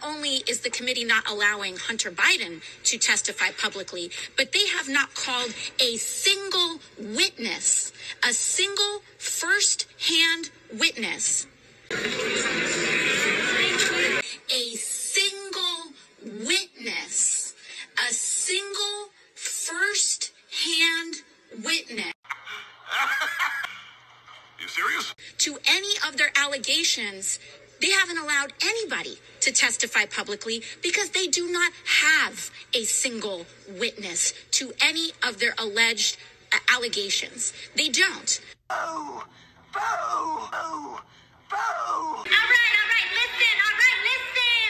only is the committee not allowing Hunter Biden to testify publicly, but they have not called a single witness, a single first-hand witness. A single witness, a single first-hand witness. You serious? To any of their allegations, they haven't allowed anybody to testify publicly because they do not have a single witness to any of their alleged allegations. They don't. Oh, bow, bow, bow. All right, listen.